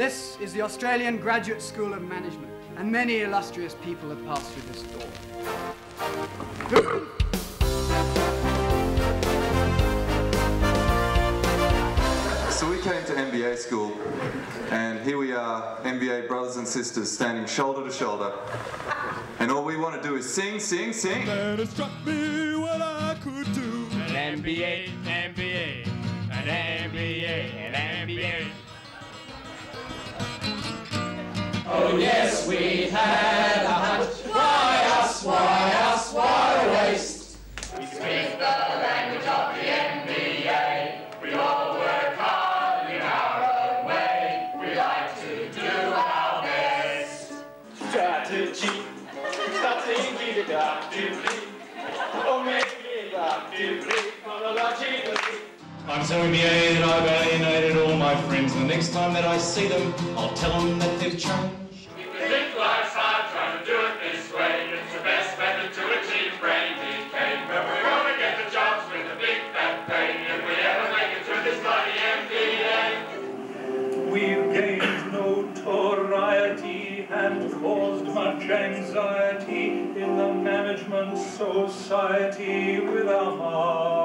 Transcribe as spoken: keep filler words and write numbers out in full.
This is the Australian Graduate School of Management, and many illustrious people have passed through this door. So we came to M B A school, and here we are, M B A brothers and sisters, standing shoulder to shoulder. And all we want to do is sing, sing, sing. Then it struck me what I could do. An M B A, an M B A, an M B A, an M B A. Oh yes, we had a hunch. Why us, why us, what a waste. We speak the language of the M B A. We all work hard in our own way. We like to do our best. Strategy, strategy, strategy. Oh, make it strategy, chronologically. I'm so M B A that I've alienated all my friends. The next time that I see them, I'll tell them that they've changed. If you think life's hard, trying to do it this way. It's the best method to achieve brain decay. But we're gonna get the jobs with a big fat pay if we ever make it through this bloody M B A. We've gained notoriety and caused much anxiety in the management society with our hearts.